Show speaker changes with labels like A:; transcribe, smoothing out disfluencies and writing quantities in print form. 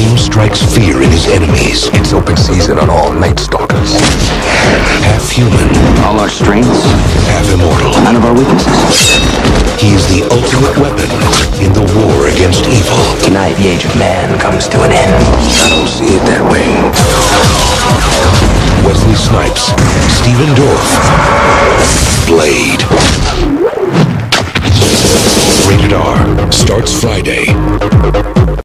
A: flame strikes fear in his enemies.
B: It's open season on all Night Stalkers.
A: Half human,
C: All our strengths,
A: half immortal.
C: none of our weaknesses.
A: He is the ultimate weapon in the war against evil.
C: Tonight, the age of man comes to an end.
B: I don't see it that way.
A: Wesley Snipes, Stephen Dorff, Blade. Rated R. Starts Friday.